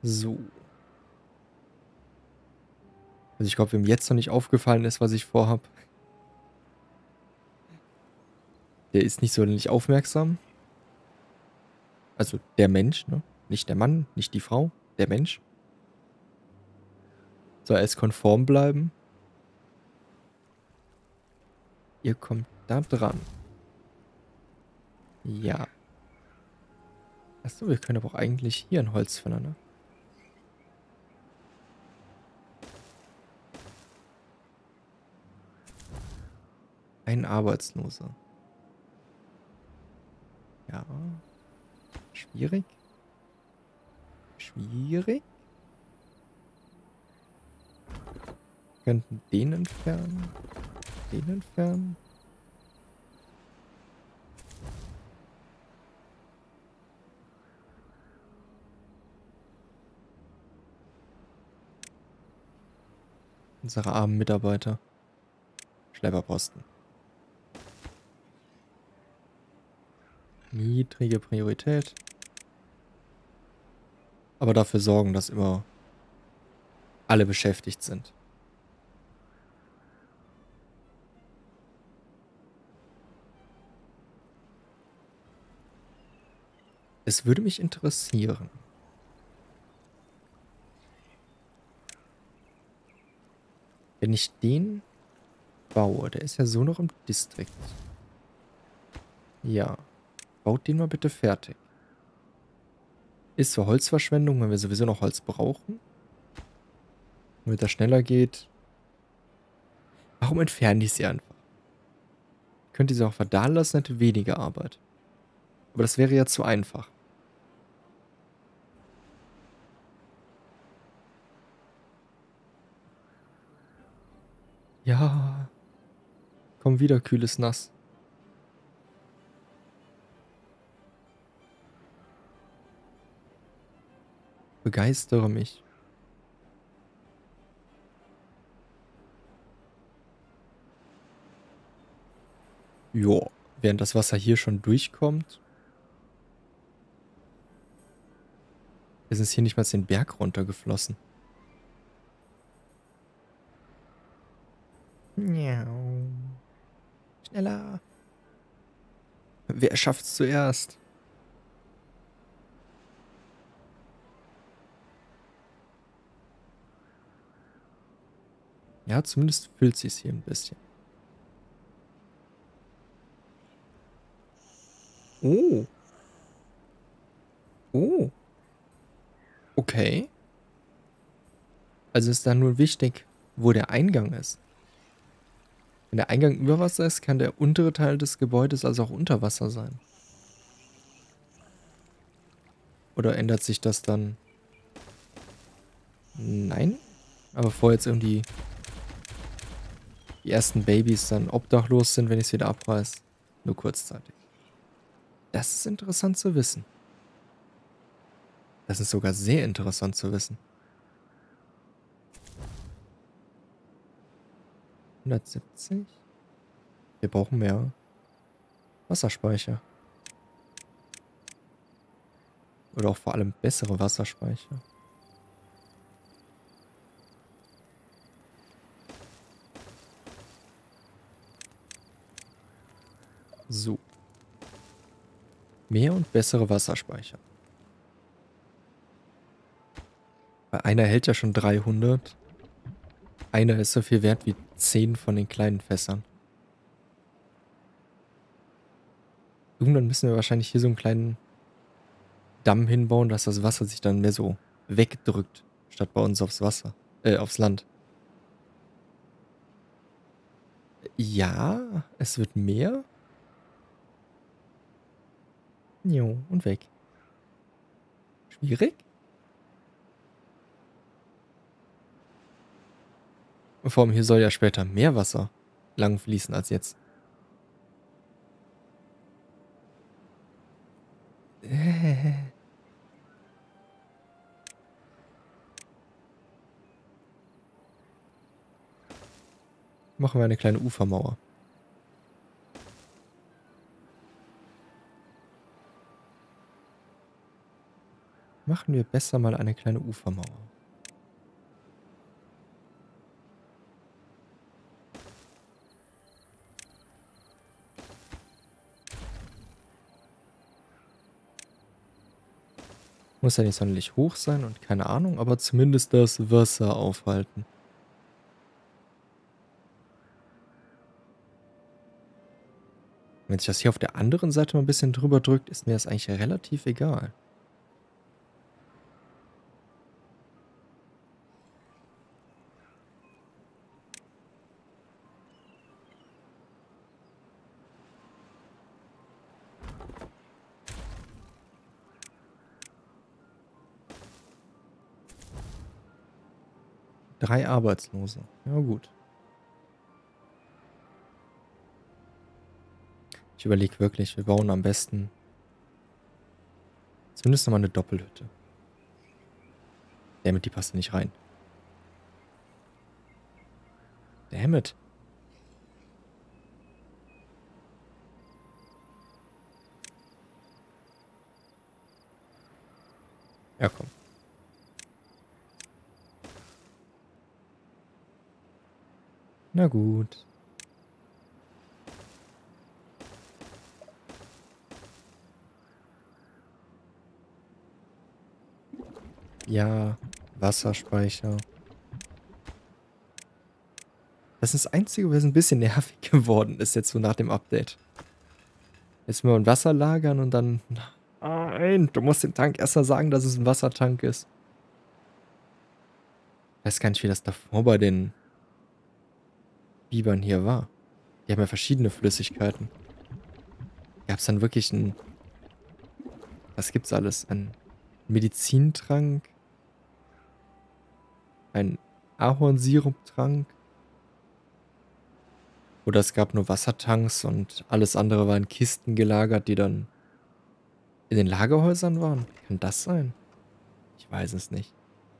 So. Also ich glaube, wem jetzt noch nicht aufgefallen ist, was ich vorhab, der ist nicht sonderlich aufmerksam. Also der Mensch, ne? Nicht der Mann, nicht die Frau, der Mensch. Soll erst konform bleiben. Ihr kommt da dran. Ja. Achso, wir können aber auch eigentlich hier ein Holzfäller, ne? Ein Arbeitsloser. Ja. Schwierig. Schwierig. Wir könnten den entfernen. Den entfernen. Unsere armen Mitarbeiter. Schlepperposten. Niedrige Priorität. Aber dafür sorgen, dass immer alle beschäftigt sind. Es würde mich interessieren, wenn ich den baue, der ist ja so noch im Distrikt. Ja, baut den mal bitte fertig. Ist zwar Holzverschwendung, weil wir sowieso noch Holz brauchen. Damit das schneller geht. Warum entferne ich sie einfach? Ich könnte sie auch verdahen lassen, hätte weniger Arbeit. Aber das wäre ja zu einfach. Ja. Komm wieder, kühles Nass. Begeistere mich. Jo, während das Wasser hier schon durchkommt. Wir sind hier nicht mal den Berg runtergeflossen. Miau. Schneller. Wer schafft's zuerst? Ja, zumindest füllt sie es hier ein bisschen. Oh. Oh. Okay. Also ist da nur wichtig, wo der Eingang ist. Wenn der Eingang über Wasser ist, kann der untere Teil des Gebäudes also auch unter Wasser sein. Oder ändert sich das dann? Nein? Aber bevor jetzt irgendwie die ersten Babys dann obdachlos sind, wenn ich es wieder abreiß. Nur kurzzeitig. Das ist interessant zu wissen. Das ist sogar sehr interessant zu wissen. 170? Wir brauchen mehr Wasserspeicher. Oder auch vor allem bessere Wasserspeicher. So. Mehr und bessere Wasserspeicher. Weil einer hält ja schon 300. Einer ist so viel wert wie 10 von den kleinen Fässern. Irgendwann müssen wir wahrscheinlich hier so einen kleinen Damm hinbauen, dass das Wasser sich dann mehr so wegdrückt, statt bei uns aufs Land. Ja, es wird mehr. Jo, und weg. Schwierig? Und vor allem hier soll ja später mehr Wasser lang fließen als jetzt. Machen wir eine kleine Ufermauer. Machen wir besser mal eine kleine Ufermauer. Muss ja nicht sonderlich hoch sein und keine Ahnung, aber zumindest das Wasser aufhalten. Wenn sich das hier auf der anderen Seite mal ein bisschen drüber drückt, ist mir das eigentlich relativ egal. Drei Arbeitslose. Ja gut. Ich überlege wirklich, wir bauen am besten zumindest nochmal eine Doppelhütte. Damit die passt nicht rein. Dammit. Ja, komm. Na gut. Ja, Wasserspeicher. Das ist das Einzige, was ein bisschen nervig geworden ist jetzt so nach dem Update. Jetzt mal ein Wasser lagern und dann... Nein, du musst dem Tank erst mal sagen, dass es ein Wassertank ist. Ich weiß gar nicht, wie das davor bei den Bibern hier war. Die haben ja verschiedene Flüssigkeiten. Gab es dann wirklich ein... Was gibt's alles? Ein Medizintrank? Ein Ahornsiruptrank? Oder es gab nur Wassertanks und alles andere war in Kisten gelagert, die dann in den Lagerhäusern waren? Kann das sein? Ich weiß es nicht.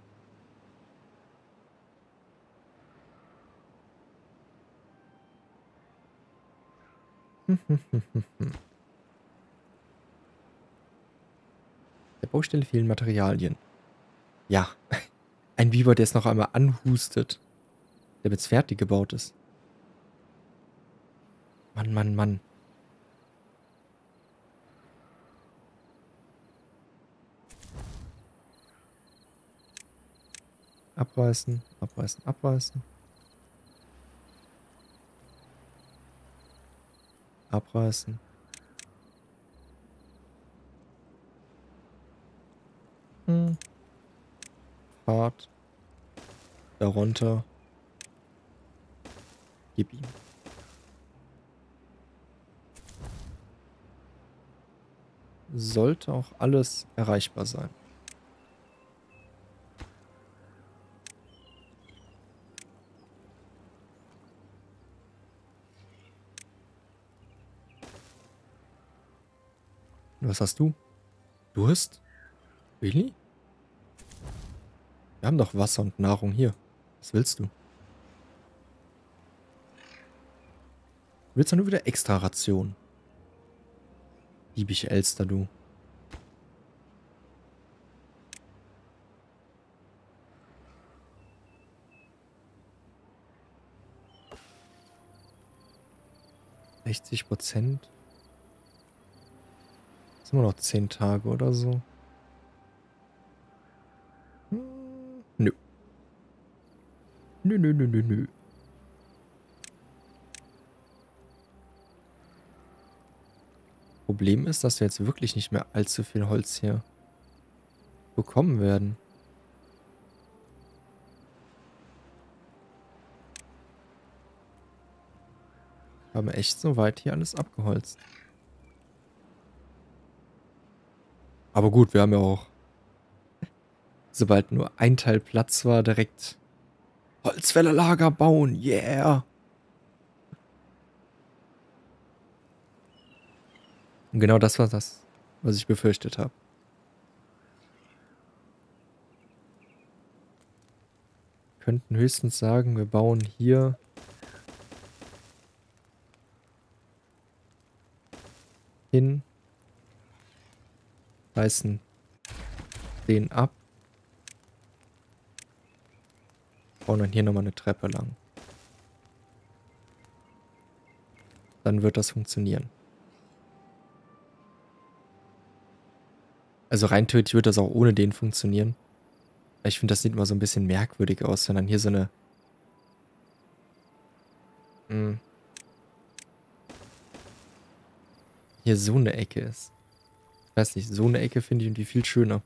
Der Baustelle fehlen Materialien. Ja, ein Biber, der es noch einmal anhustet, damit es fertig gebaut ist. Mann, Mann, Mann. Abreißen, abreißen, abreißen. Abreißen. Hm. Fahrt. Darunter. Gib ihm. Sollte auch alles erreichbar sein. Was hast du? Durst? Really? Wir haben doch Wasser und Nahrung hier. Was willst du? Willst du nur wieder extra Ration? Liebige Elster, du. %. Sind wir noch 10 Tage oder so? Nö. Nö, nö, nö, nö, nö. Problem ist, dass wir jetzt wirklich nicht mehr allzu viel Holz hier bekommen werden. Wir haben echt soweit hier alles abgeholzt. Aber gut, wir haben ja auch, sobald nur ein Teil Platz war, direkt Holzfällerlager bauen. Yeah! Und genau das war das, was ich befürchtet habe. Wir könnten höchstens sagen, wir bauen hier hin, reißen Den ab. Bauen dann hier nochmal eine Treppe lang. Dann wird das funktionieren. Also rein theoretisch wird das auch ohne den funktionieren. Ich finde, das sieht immer so ein bisschen merkwürdig aus, wenn dann hier so eine... hier so eine Ecke ist. Ich weiß nicht, so eine Ecke finde ich irgendwie viel schöner.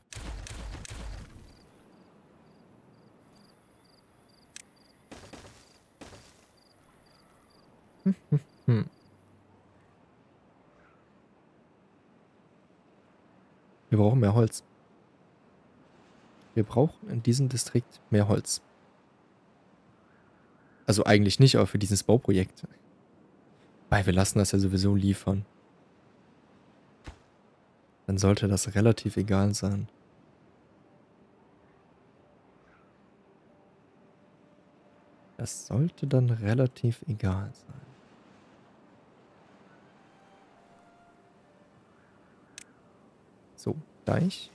Hm. Wir brauchen mehr Holz. Wir brauchen in diesem Distrikt mehr Holz. Also eigentlich nicht, aber für dieses Bauprojekt. Weil wir lassen das ja sowieso liefern. Dann sollte das relativ egal sein. Das sollte dann relativ egal sein. So, gleich.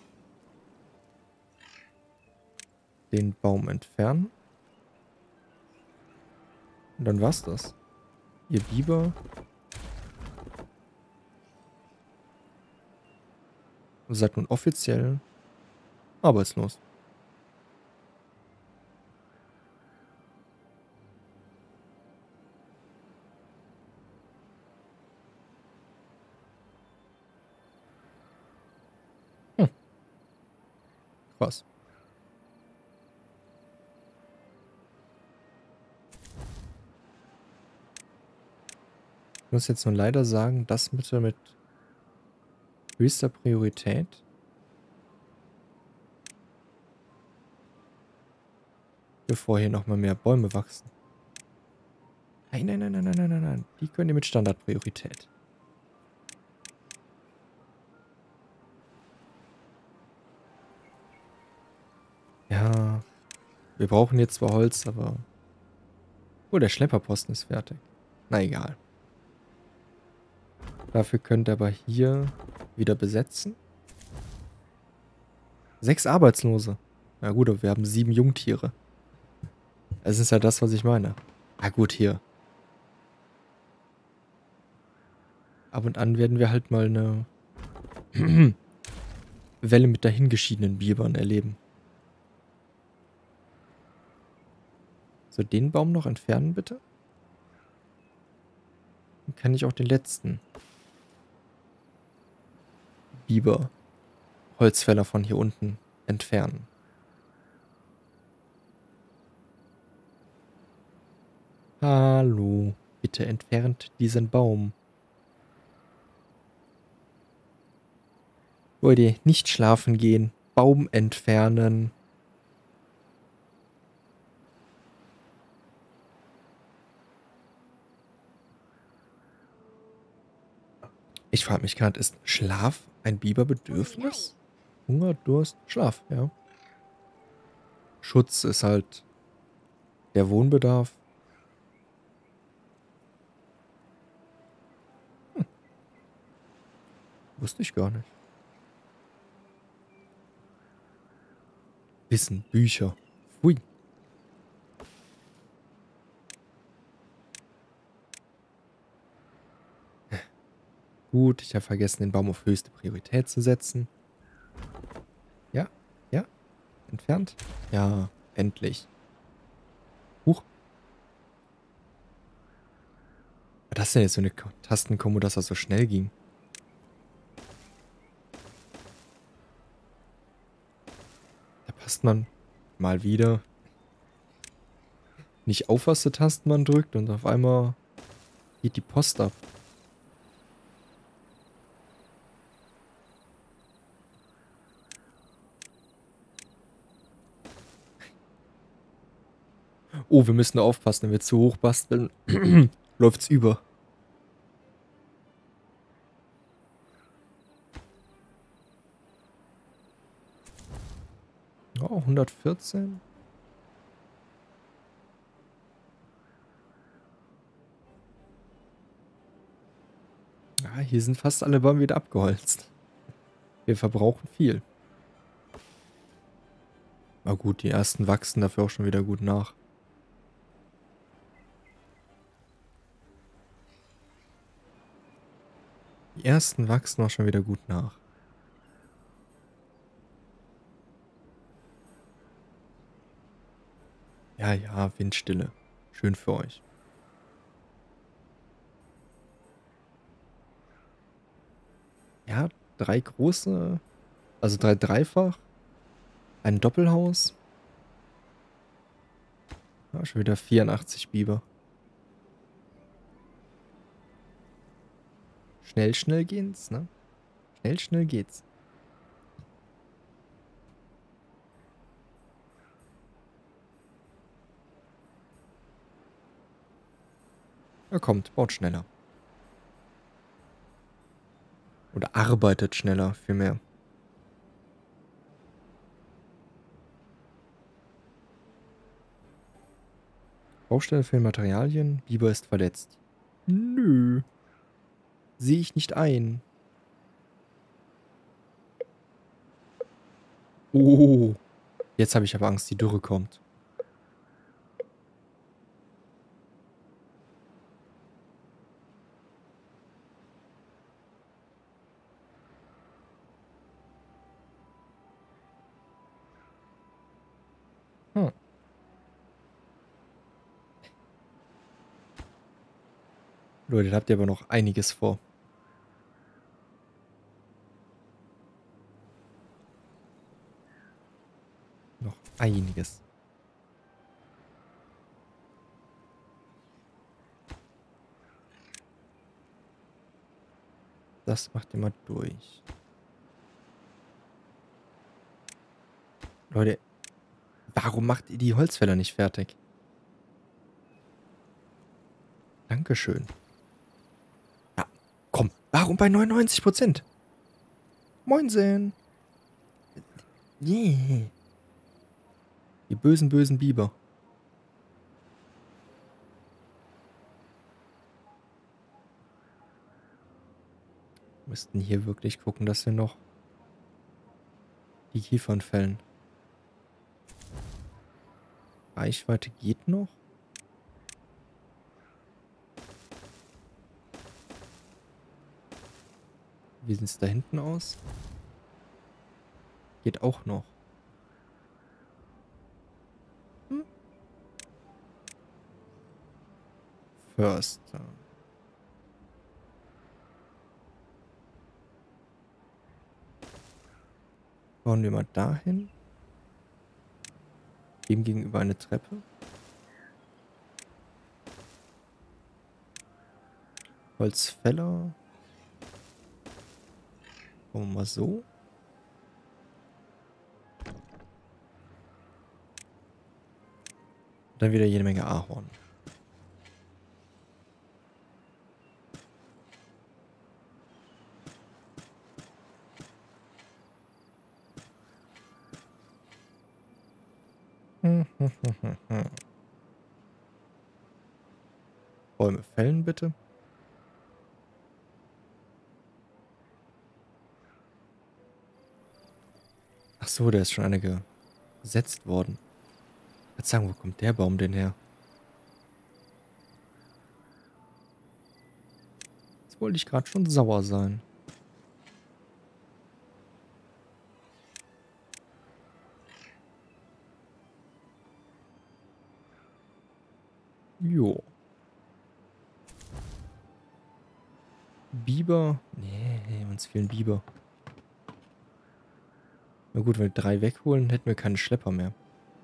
Den Baum entfernen. Und dann war's das. Ihr Biber. Seid nun offiziell arbeitslos. Hm, krass. Ich muss jetzt nur leider sagen, das bitte mit höchster Priorität. Bevor hier nochmal mehr Bäume wachsen. Nein, nein, nein, nein, nein, nein, nein, nein. Die können ihr mit Standardpriorität. Ja, wir brauchen jetzt zwar Holz, aber... Oh, der Schlepperposten ist fertig. Na egal. Dafür könnt ihr aber hier wieder besetzen. 6 Arbeitslose. Na gut, aber wir haben 7 Jungtiere. Es ist ja das, was ich meine. Na gut, hier. Ab und an werden wir halt mal eine Welle mit dahingeschiedenen Bibern erleben. So, den Baum noch entfernen, bitte. Dann kann ich auch den letzten Biber, Holzfäller von hier unten entfernen. Hallo, bitte entfernt diesen Baum. Leute, nicht schlafen gehen. Baum entfernen. Ich frage mich gerade, ist Schlaf ein Biberbedürfnis? Hunger, Durst, Schlaf, ja. Schutz ist halt der Wohnbedarf. Hm, wusste ich gar nicht. Wissen, Bücher. Pfui. Gut, ich habe vergessen, den Baum auf höchste Priorität zu setzen. Ja, ja, entfernt. Ja, endlich. Huch. Was ist das denn jetzt so eine Tastenkombo, dass das so schnell ging? Da passt man mal wieder nicht auf, was für Tasten man drückt und auf einmal geht die Post ab. Oh, wir müssen aufpassen, wenn wir zu hoch basteln, läuft's über. Oh, 114. Ja, hier sind fast alle Bäume wieder abgeholzt. Wir verbrauchen viel. Aber gut, die ersten wachsen dafür auch schon wieder gut nach. Die ersten wachsen auch schon wieder gut nach. Ja, ja, Windstille. Schön für euch. Ja, 3 große, also 3 dreifach, ein Doppelhaus. Ja, schon wieder 84 Biber. Schnell, schnell geht's, ne? Schnell, schnell geht's. Ja, kommt, baut schneller. Oder arbeitet schneller, vielmehr. Baustelle für Materialien. Biber ist verletzt. Nö. Sehe ich nicht ein. Oh. Jetzt habe ich aber Angst, die Dürre kommt. Hm. Leute, da habt ihr aber noch einiges vor. Noch einiges. Das macht ihr mal durch. Leute, warum macht ihr die Holzfäller nicht fertig? Dankeschön. Ja, komm. Warum bei 99%? Moinsen. Yeah. Die bösen, bösen Biber. Wir müssten hier wirklich gucken, dass wir noch die Kiefern fällen. Reichweite geht noch. Wie sieht es da hinten aus? Geht auch noch. Hm? Förster. Bauen wir mal dahin. Dem gegenüber eine Treppe. Holzfäller. Bauen wir mal so. Dann wieder jede Menge Ahorn. Bäume fällen bitte. Ach so, da ist schon eine gesetzt worden. Jetzt sagen, wo kommt der Baum denn her? Jetzt wollte ich gerade schon sauer sein. Jo. Biber? Nee, uns fehlen Biber. Na gut, wenn wir 3 wegholen, hätten wir keine Schlepper mehr.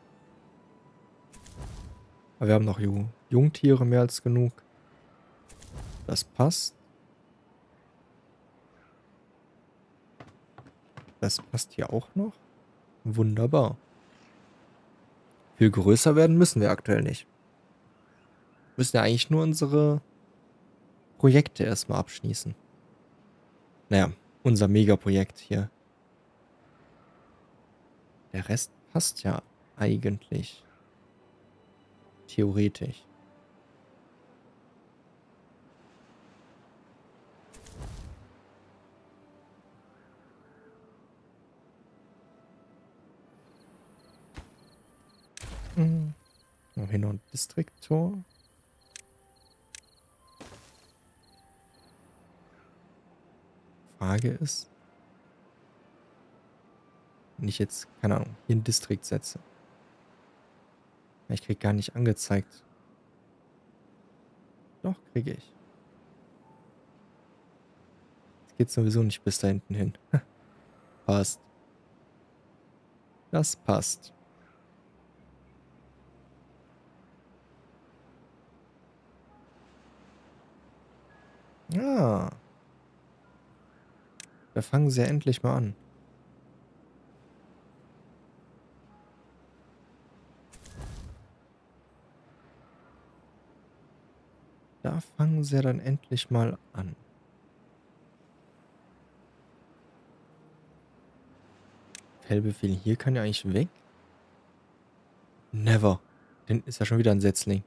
Aber wir haben noch Jungtiere mehr als genug. Das passt. Das passt hier auch noch. Wunderbar. Viel größer werden müssen wir aktuell nicht. Wir müssen ja eigentlich nur unsere Projekte erstmal abschließen. Naja, unser Megaprojekt hier. Der Rest passt ja eigentlich. Theoretisch. Mhm. Hier noch ein Distrikttor. Frage ist, wenn ich jetzt, keine Ahnung, hier ein Distrikt setze. Ich krieg gar nicht angezeigt. Doch, kriege ich. Es geht sowieso nicht bis da hinten hin. Passt. Das passt. Ja, da fangen sie ja endlich mal an. Da fangen sie ja dann endlich mal an. Feldbefehl hier kann ja eigentlich weg. Never. Dann ist ja schon wieder ein Setzling.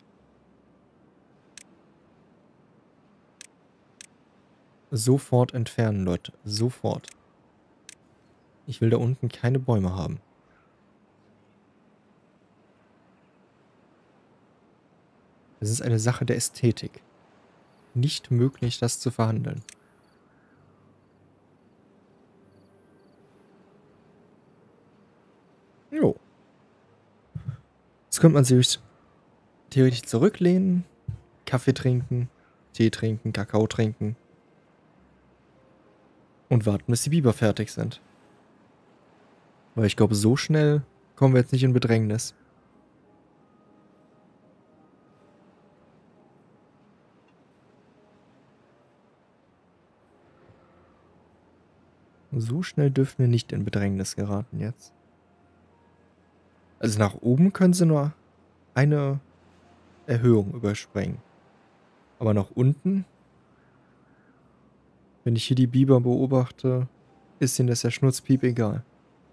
Sofort entfernen, Leute. Sofort. Ich will da unten keine Bäume haben. Es ist eine Sache der Ästhetik. Nicht möglich, das zu verhandeln. Jo. Jetzt könnte man sich theoretisch zurücklehnen, Kaffee trinken, Tee trinken, Kakao trinken und warten, bis die Biber fertig sind. Weil ich glaube, so schnell kommen wir jetzt nicht in Bedrängnis. So schnell dürfen wir nicht in Bedrängnis geraten jetzt. Also nach oben können sie nur eine Erhöhung überspringen. Aber nach unten, wenn ich hier die Biber beobachte, ist ihnen das ja Schnurzpiep egal.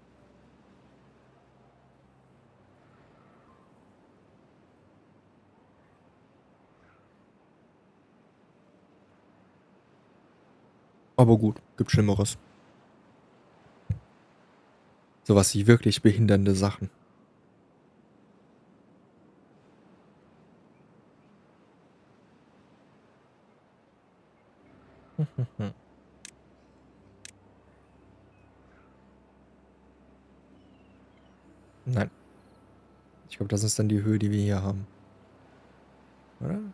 Aber gut, gibt Schlimmeres. Sowas wie wirklich behindernde Sachen. Nein. Ich glaube, das ist dann die Höhe, die wir hier haben. Oder?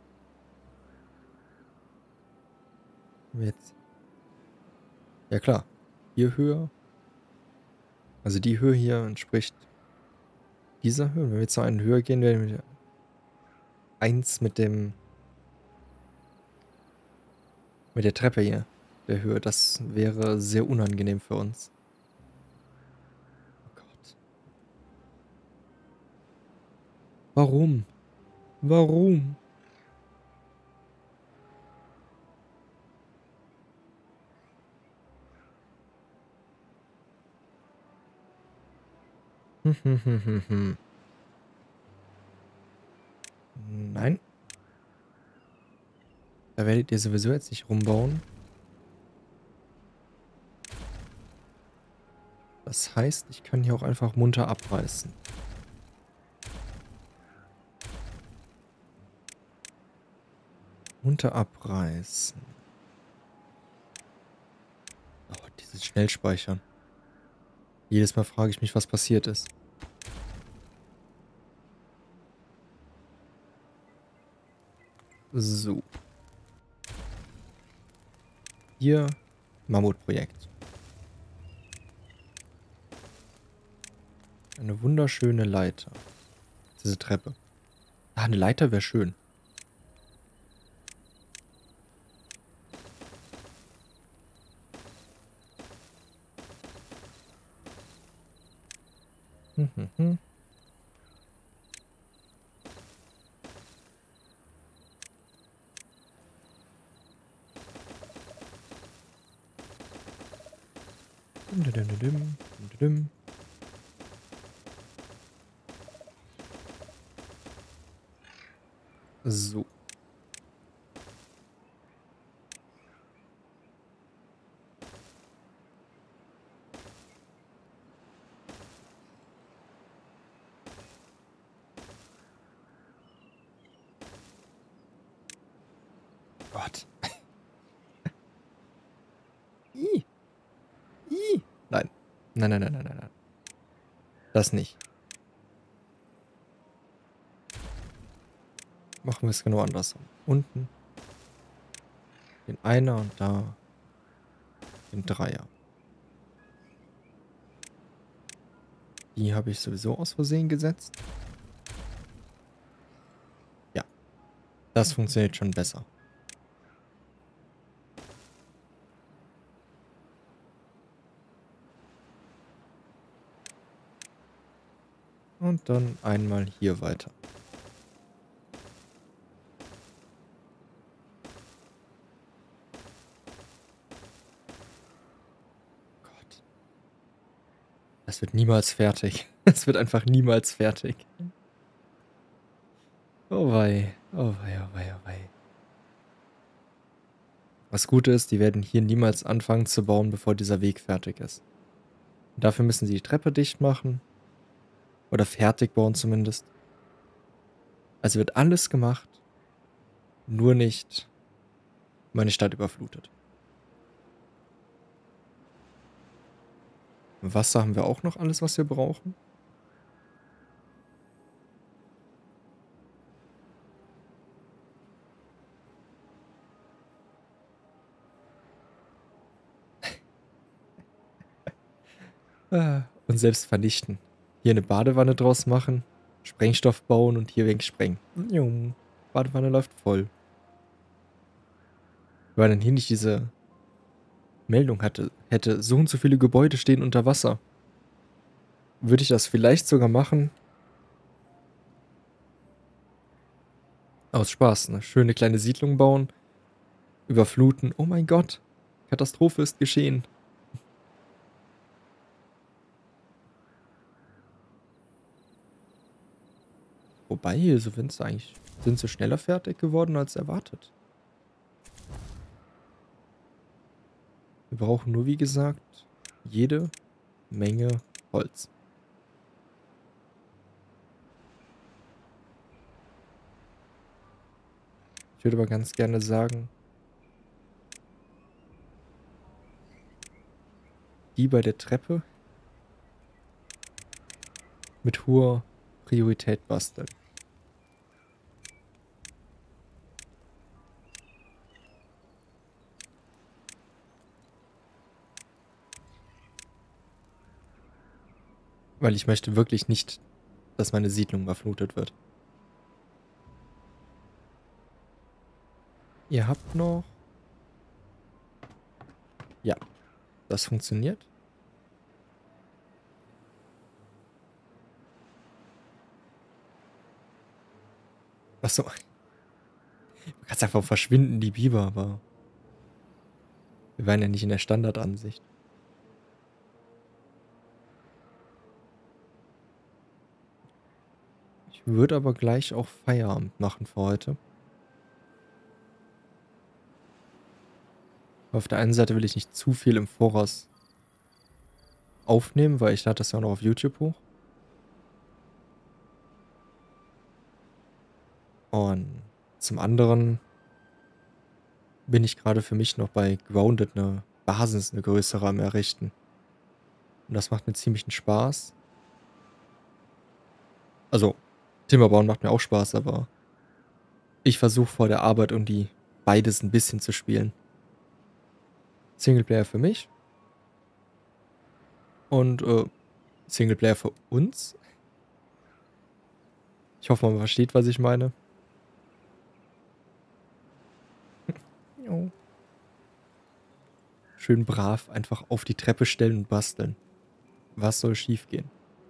Jetzt. Ja klar. Hier höher. Also die Höhe hier entspricht dieser Höhe. Wenn wir jetzt noch einen höher gehen, werden wir eins mit dem mit der Treppe hier. Der Höhe. Das wäre sehr unangenehm für uns. Oh Gott. Warum? Warum? Nein. Da werdet ihr sowieso jetzt nicht rumbauen. Das heißt, ich kann hier auch einfach munter abreißen. Munter abreißen. Oh, dieses Schnellspeichern. Jedes Mal frage ich mich, was passiert ist. So. Hier Mammutprojekt. Eine wunderschöne Leiter. Diese Treppe. Ah, eine Leiter wäre schön. Hm, hm, hm. Dim, dim, dim, dim, dim, dim. So. Gott. Ih. Ih. Nein. Nein, nein, nein, nein, nein, nein. Das nicht. Machen wir es genau andersrum. Unten den Einer und da den Dreier. Die habe ich sowieso aus Versehen gesetzt. Ja, das funktioniert schon besser. Und dann einmal hier weiter. Gott. Das wird niemals fertig. Es wird einfach niemals fertig. Oh wei. Oh wei, oh wei, oh wei. Was gut ist, die werden hier niemals anfangen zu bauen, bevor dieser Weg fertig ist. Und dafür müssen sie die Treppe dicht machen. Oder fertig bauen zumindest. Also wird alles gemacht, nur nicht meine Stadt überflutet. Wasser haben wir auch noch alles, was wir brauchen. Und selbst vernichten. Hier eine Badewanne draus machen, Sprengstoff bauen und hier wegsprengen. Jum, Badewanne läuft voll. Weil dann hier nicht diese Meldung hätte so und so viele Gebäude stehen unter Wasser. Würde ich das vielleicht sogar machen. Aus Spaß, ne? Schöne kleine Siedlung bauen. Überfluten. Oh mein Gott. Katastrophe ist geschehen. Wobei, so sind sie schneller fertig geworden als erwartet. Wir brauchen nur, wie gesagt, jede Menge Holz. Ich würde aber ganz gerne sagen, die bei der Treppe mit hoher Priorität basteln. Weil ich möchte wirklich nicht, dass meine Siedlung überflutet wird. Ihr habt noch... Ja, das funktioniert. Achso. Du kannst einfach verschwinden, die Biber, aber... Wir waren ja nicht in der Standardansicht. Ich würde aber gleich auch Feierabend machen für heute. Auf der einen Seite will ich nicht zu viel im Voraus aufnehmen, weil ich lade das ja auch noch auf YouTube hoch. Und zum anderen bin ich gerade für mich noch bei Grounded eine Basis, eine größere am Errichten. Und das macht mir ziemlichen Spaß. Also, Timmerbauen macht mir auch Spaß, aber ich versuche vor der Arbeit irgendwie beides ein bisschen zu spielen. Singleplayer für mich und Singleplayer für uns. Ich hoffe, man versteht, was ich meine. Jo. Schön brav einfach auf die Treppe stellen und basteln. Was soll schiefgehen?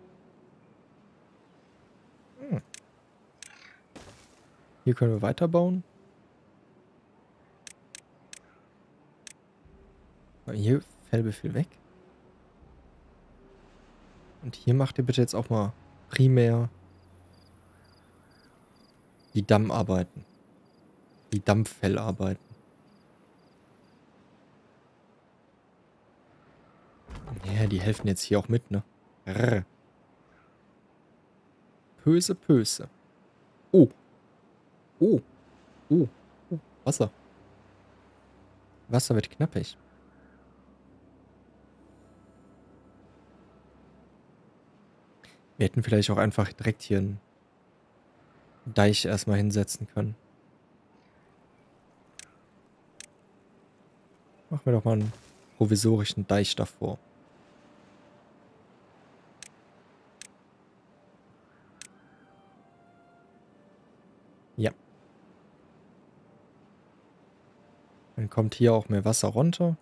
Hm. Hier können wir weiterbauen. Hier Fellbefehl weg. Und hier macht ihr bitte jetzt auch mal primär die Dammarbeiten. Die Dampffellarbeiten. Ja, die helfen jetzt hier auch mit, ne? Rrr. Pöse, Pöse. Oh. Oh. Oh. Oh. Wasser. Wasser wird knappig. Wir hätten vielleicht auch einfach direkt hier einen Deich erstmal hinsetzen können. Machen wir doch mal einen provisorischen Deich davor. Ja. Dann kommt hier auch mehr Wasser runter.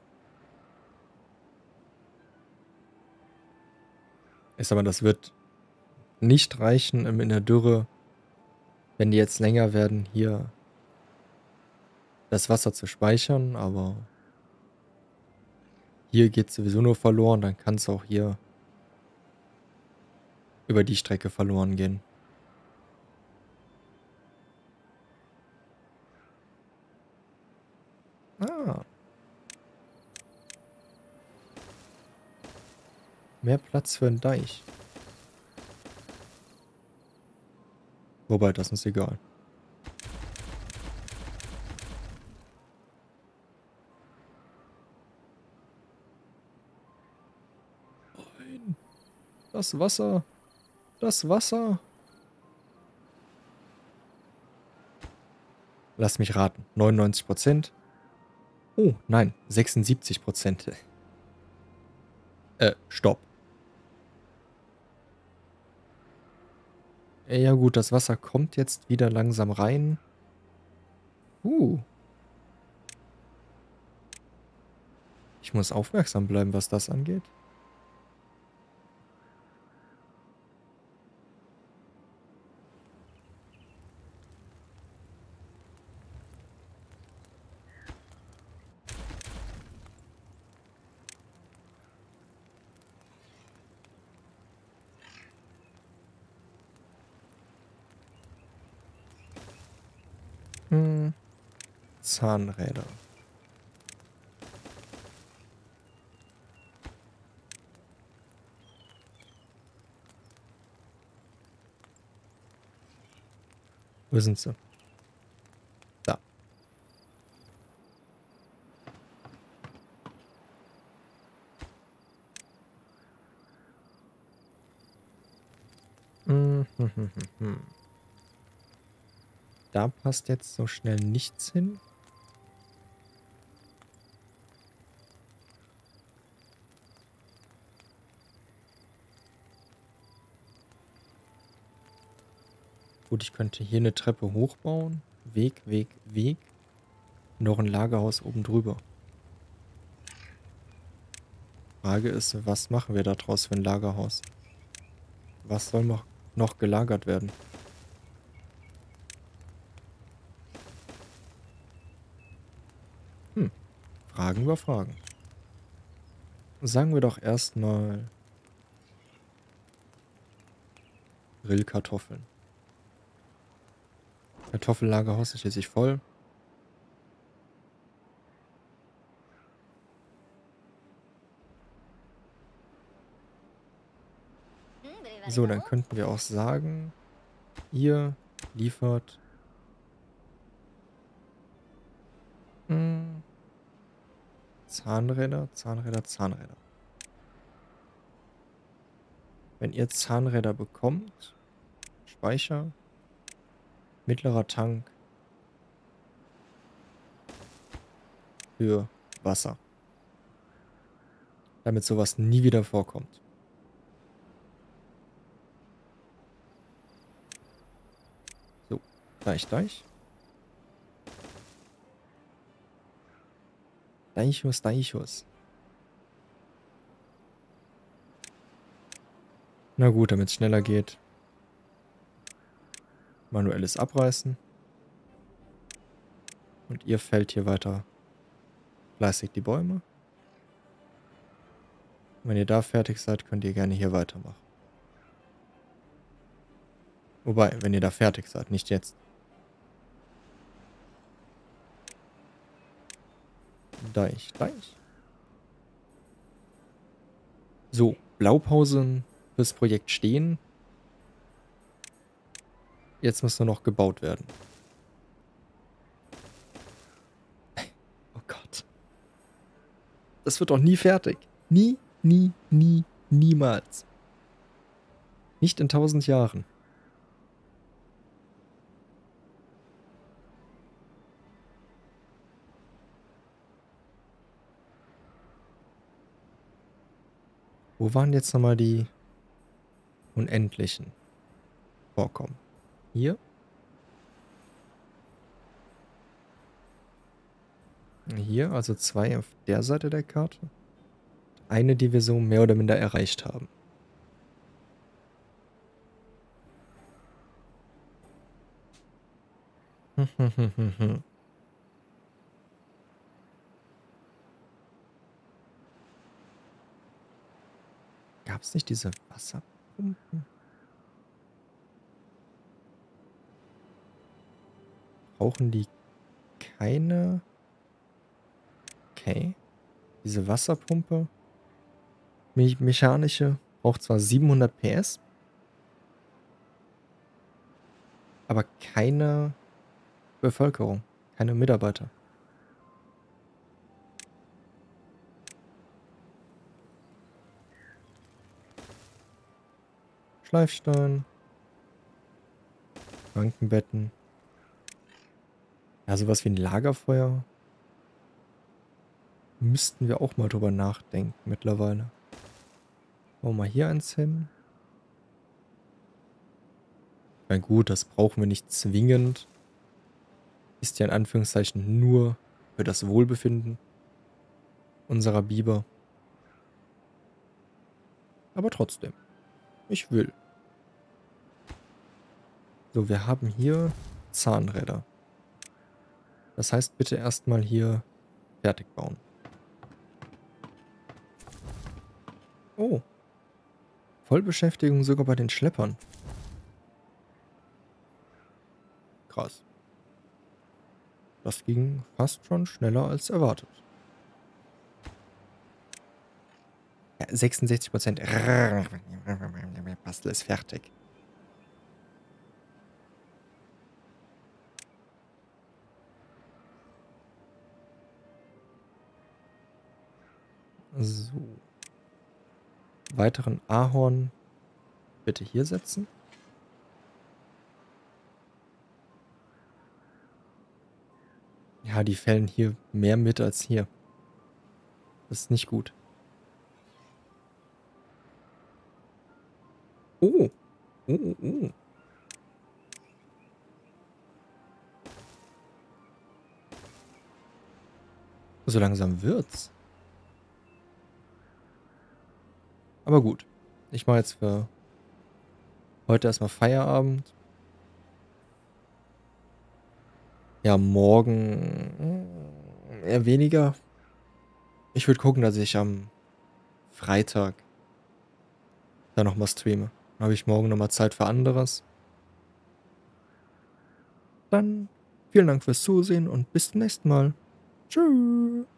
Ist aber, das wird nicht reichen in der Dürre, wenn die jetzt länger werden, hier das Wasser zu speichern. Aber hier geht es sowieso nur verloren. Dann kann es auch hier über die Strecke verloren gehen. Ah. Mehr Platz für einen Deich. Wobei, das ist egal. Nein. Das Wasser. Das Wasser. Lass mich raten. 99%. Oh, nein. 76%. Stopp. Ja gut, das Wasser kommt jetzt wieder langsam rein. Ich muss aufmerksam bleiben, was das angeht. Zahnräder. Wo sind sie? Da. Da passt jetzt so schnell nichts hin. Gut, ich könnte hier eine Treppe hochbauen. Weg, Weg, Weg. Noch ein Lagerhaus oben drüber. Frage ist, was machen wir da draus für ein Lagerhaus? Was soll noch gelagert werden? Fragen über Fragen. Sagen wir doch erstmal Grillkartoffeln. Kartoffellagerhaus ist jetzt sich voll. So, dann könnten wir auch sagen, ihr liefert Zahnräder, Zahnräder, Zahnräder. Wenn ihr Zahnräder bekommt, Speicher, mittlerer Tank für Wasser. Damit sowas nie wieder vorkommt. So, Deich. Deichus. Na gut, damit es schneller geht. Manuelles Abreißen. Und ihr fällt hier weiter fleißig die Bäume. Und wenn ihr da fertig seid, könnt ihr gerne hier weitermachen. Wobei, wenn ihr da fertig seid, nicht jetzt. Deich. So, Blaupausen fürs Projekt stehen. Jetzt muss nur noch gebaut werden. Oh Gott. Das wird doch nie fertig. Nie, nie, nie, niemals. Nicht in 1000 Jahren. Wo waren jetzt nochmal die unendlichen Vorkommen? Hier? Hier, also 2 auf der Seite der Karte. Eine, die wir so mehr oder minder erreicht haben. Gab es nicht diese Wasserpumpen? Brauchen die keine... Okay. Diese Wasserpumpe, mechanische, braucht zwar 700 PS, aber keine Bevölkerung, keine Mitarbeiter. Schleifstein. Krankenbetten. Ja, sowas wie ein Lagerfeuer. Müssten wir auch mal drüber nachdenken mittlerweile. Bauen wir mal hier eins hin. Na gut, das brauchen wir nicht zwingend. Ist ja in Anführungszeichen nur für das Wohlbefinden unserer Biber. Aber trotzdem. Ich will. So, wir haben hier Zahnräder. Das heißt, bitte erstmal hier fertig bauen. Oh. Vollbeschäftigung sogar bei den Schleppern. Krass. Das ging fast schon schneller als erwartet. Ja, 66%. Bastel ist fertig. So. Weiteren Ahorn bitte hier setzen. Ja, die fällen hier mehr mit als hier. Das ist nicht gut. Oh. Oh, oh, oh. So langsam wird's. Aber gut. Ich mache jetzt für heute erstmal Feierabend. Ja, morgen eher weniger. Ich würde gucken, dass ich am Freitag da nochmal streame. Dann habe ich morgen nochmal Zeit für anderes. Dann vielen Dank fürs Zusehen und bis zum nächsten Mal. Tschüss.